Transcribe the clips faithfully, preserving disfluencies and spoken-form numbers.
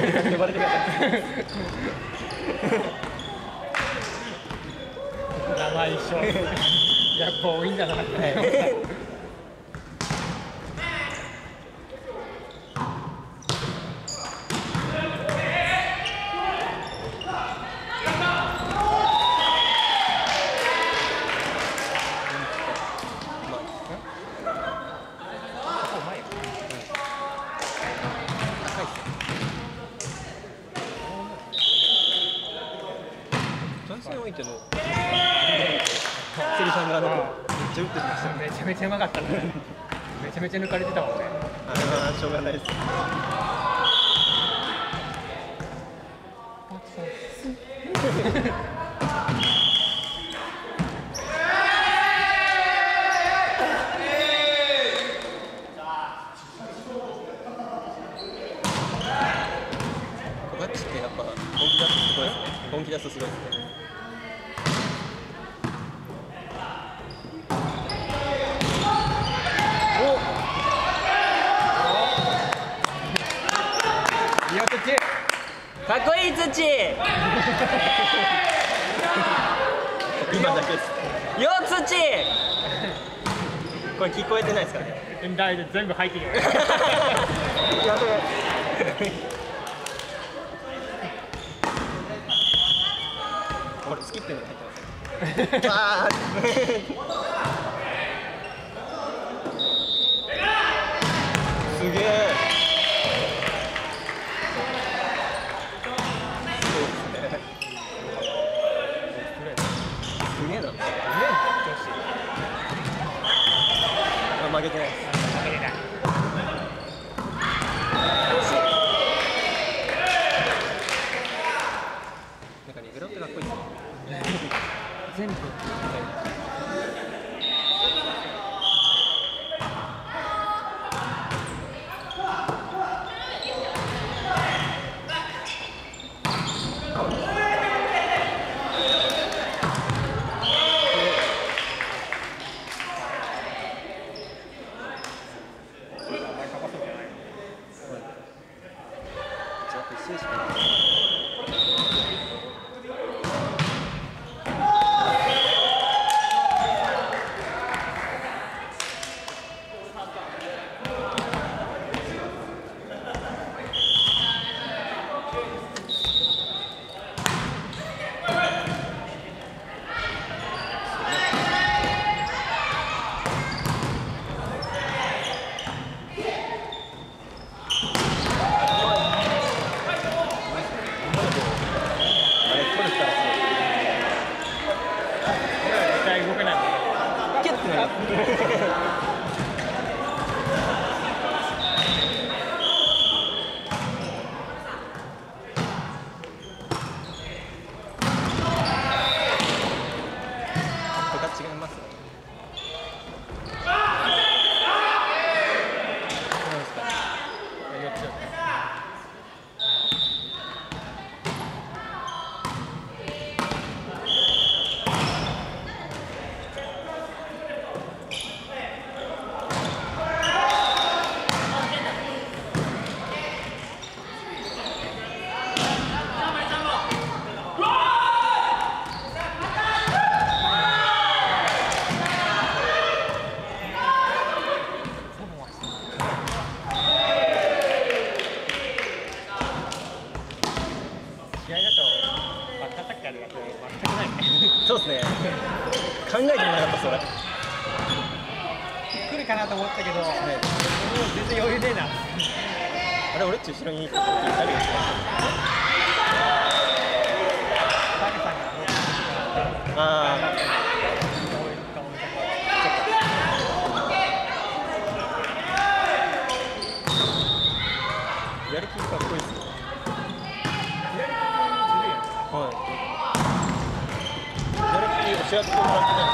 呼ばれてください。 名前一緒。やっぱ多いんだな。 けど、セリさんがあのめっちゃ打ってました。 めちゃめちゃうまかったね。めちゃめちゃ抜かれてたもんね。 あれはしょうがないです。バッチってやっぱ本気出すとすごいですね。本気出すとすごいですね。 かっこいい土今だけです。 よ土これ聞こえてないですかね。 大丈夫、全部入ってるよ。 やべえ。これスキップに入ってます。ああ。すげえ。負けてないです。負けてない。惜しい。なんかリベロってかっこいいですね。 全部。 そうですね。考えてもなかったそれ。 来るかなと思ったけど、ね、もう全然余裕ねえな。 あれ俺っち後ろに誰がいるか。ああ。やる気かっこいいですね。はい。やる気教えてもらってない。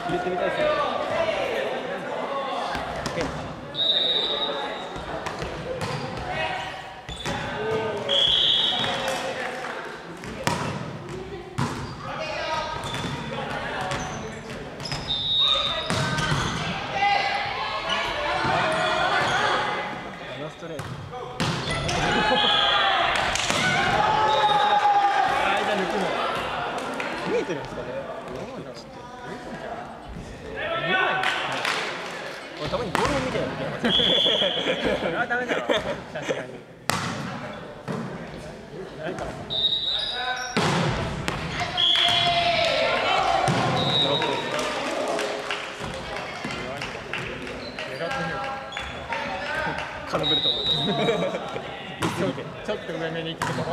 入れてみたいですね。ペンかな。ナストレート。 間抜くの。 見えてるんですかね。俺たまにボールも見てないといけない。 それはダメだろ。さすがに。ないから。 ドロップ。 狙ってみようか。 空振ると思う。 ちょっとちょっと上目に行っても。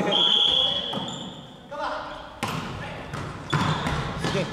すげえ。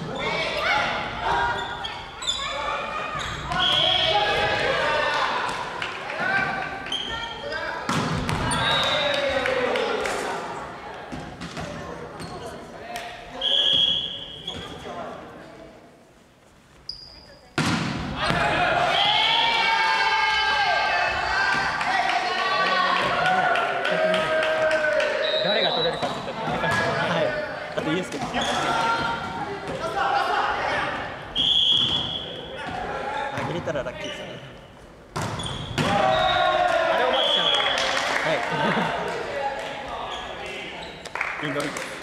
誰が取れるかって言ったら、 はい。あといいですけど。あ、入れたらラッキーですね。 あれを待ってたの。 はい。インドインド。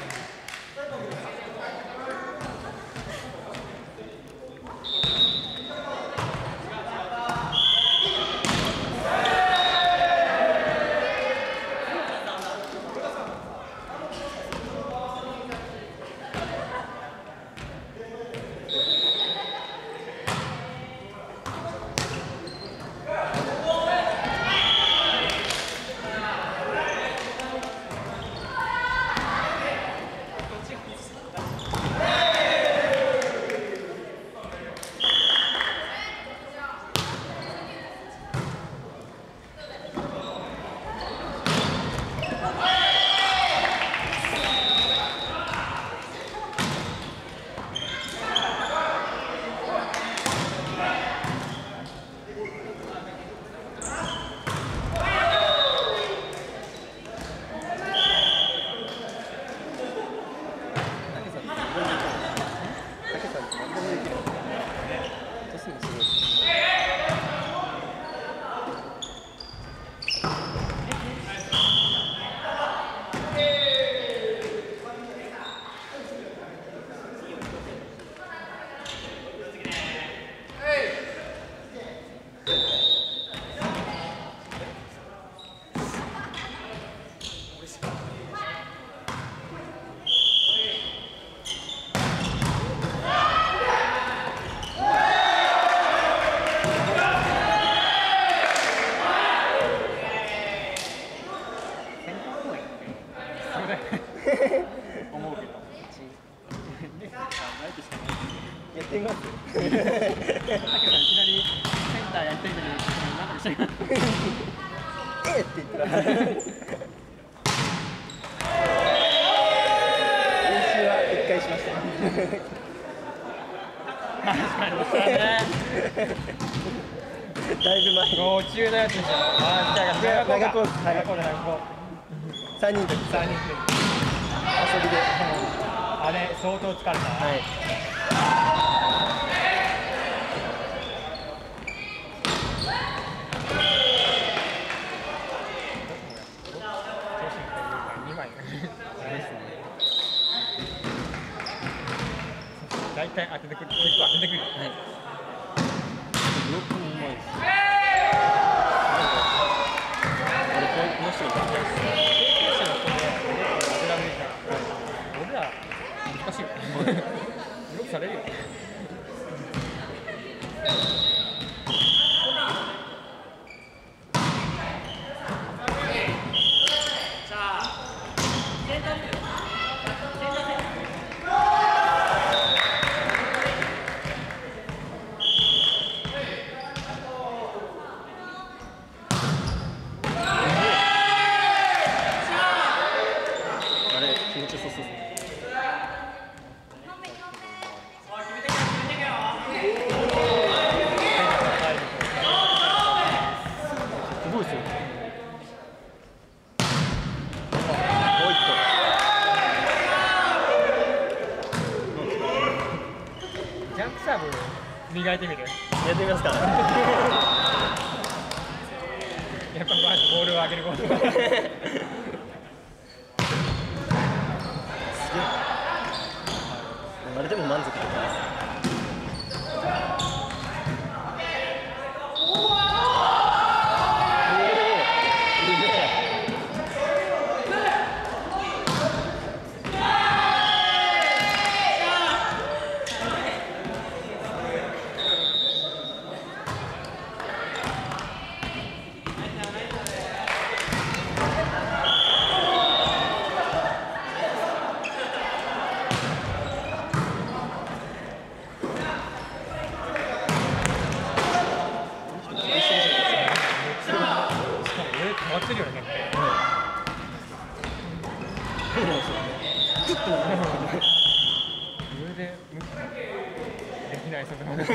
思うけど。 やってみます。 さっきからいきなりセンターやってるのに、なんかしてる。 えって言ったら。練習は一回しました。 確かにそうね。 だいぶ前に。 もう中のやつでしょ。ああ、じゃあ長長コース、 長コース長コース。 三人と三人で遊びで。 あれ相当疲れた。 はい。 にまい。大体当ててくる。結構当ててくる。 はい。ブロックもうまいです。あれこの人が。 俺ら難しいよ。ブロックされるよ。 気持ちよさそうですね。 磨いてみる。 やってみますか。 やっぱまずボールを上げること。 すげえ。あれでも満足できます。 変わってるよね。上で向きできないそれ。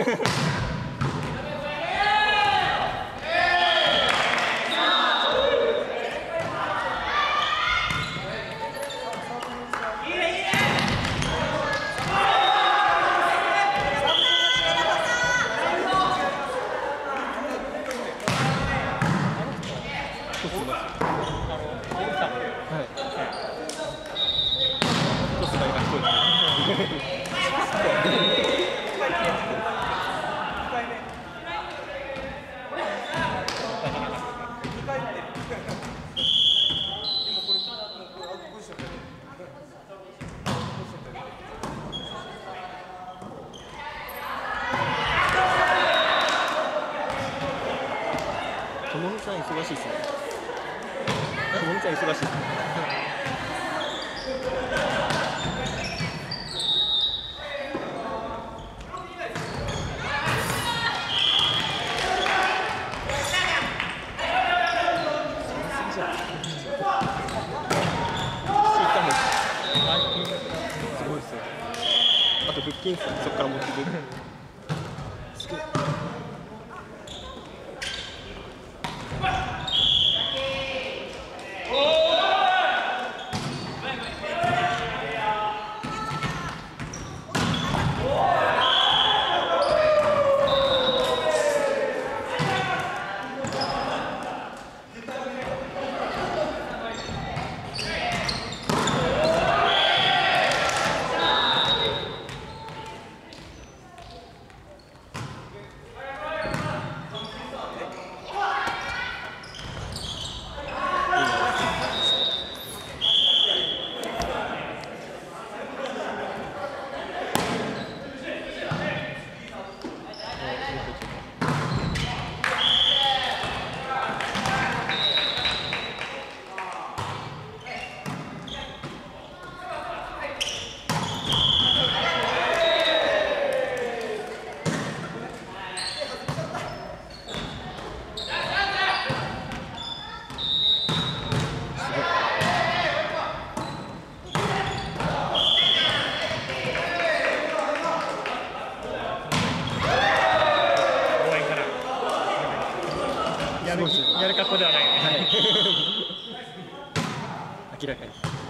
ともみさん忙しいですね。ともみさん忙しいですね。すごいですよ。あと腹筋そこから持ってくる。すげえ。 やるやる格好ではないよね。 明らかに。